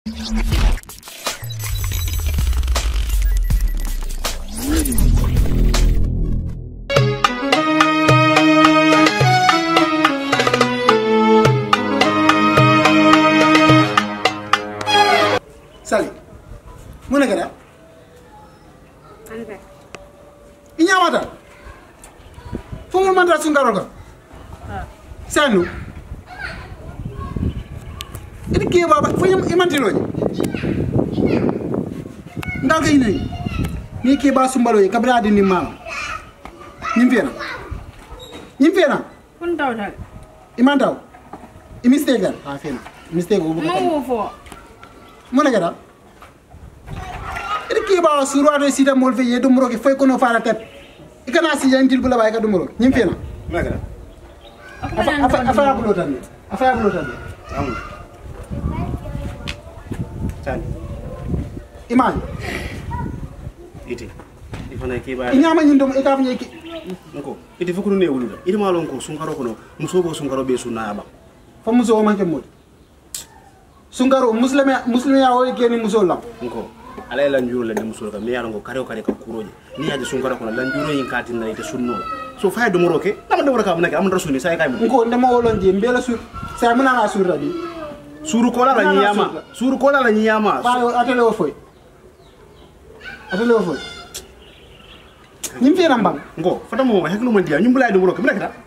Sali, mana kira? Ante. Ini apa dah? Fungul mantra sungkaro kan? Sanu. Ini kaya bapa, fuyam iman tiloy. Ndak kay ni kaya ba sumbalo yi kabra di ni mal. Nyimfena. Kun tahu dah. Iman tahu. Mistake kan? Ah, fena. Mistake go bukan. Mau fo. Mana kira? Ini kaya ba suru ada sida mol fe yedo muro ke fay kono fara tet. Ikana si yantil bula bay ka dumuro. Nyimfena. Mana kira? Apa ya bulotan ni? Apa ya bulotan ni? Amun. Chan. Iman. Iti. Ifana ki ba. Inyama nyindom ikaf nyeki. Nko. Iti fukuru ne wuluda. Iti malon ko sunkaro kono. Musobo sunkaro be sunna ba. Fa muso o manke mod. Sunkaro muslime ya o geni muso lam. Nko. Ala la njuro la muso ka me yarango kare kare ka kuroje. Ni yaji sunkaro kono la njuro yin katin na ite sunno. So fa do moroke. Nama do moroka munake am rasuni sai kai mun. Nko ndema wolon je mbela sur. Sa muna na sur rabi. Suru kola la nyama. Suru kola la nyama. Ba atele o foy. Atele o foy. Nim fi rambang. Nko. Fata mo heklu man dia nyumbulay do moroke munake ta.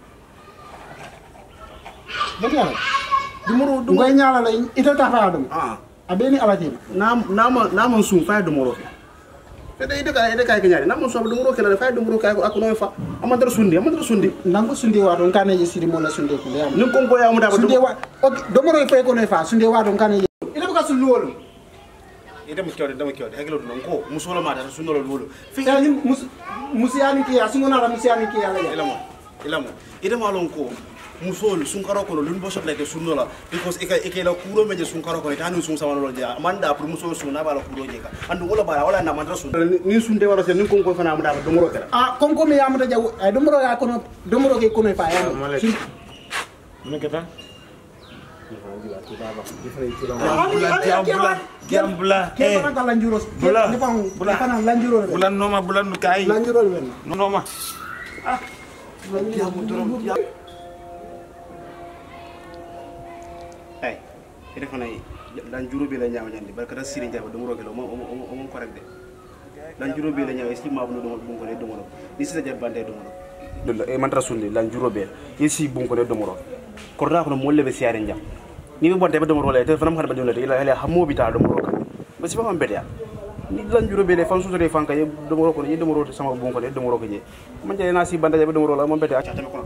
Betul. Dumuro Ngoy nyala la ita ta fa dum. Ah. Abeni alati. Nama sun fa do moroke. Kada ide kay kenyari nama sun do moroke la fa do moroke ak no fa. Amadar sundi. Nangu sundi wa don kane yesiri mo la sundi ko le am. Nin kon ko ya mu da ba Sundi wa ok do moro fay ko no fa sundi wa don kane. Ina buka sulu wolu. ida mu kyode hegelo non ko musolo ma da sunolo lolo fi Tani musiyani ki asungona la musiyani ki ala ya. ilamo ida ma lon ko musol sunkaro ko lun bo sotle de sunnola because ike la kuro meje sunkaro ko tanu sun sama lolo ja manda pour musol sunna bala kuro je ka andu wala na mandra sun ni sunde waro se nin kon ko fana mu da do moro kala Kon ko mi yamuta jaw do moro ya kono do moro ke kono fa ya. Mun keta Gambula bulan noma bulan kai noma ay ida fana dan juro be la nyaaw nyandi barka siri jaba do moro kala mo correct de dan juro be la nyaaw esti ma bu do ko le do moro ni sita jabande do moro do e mantra sunde lan juro be yesi bu ko le do moro korda ko mo lebe siare njam ni be bonte be do moro le te fana mo xada be do le ila hele hammo bi ta do moro ka ba ci ba am bedia ni lan juro be le fan suto de fanka ye do moro ko ni do moro sama bu ko le do moro ko je man jey na si banda be do moro la mo bedia ta ko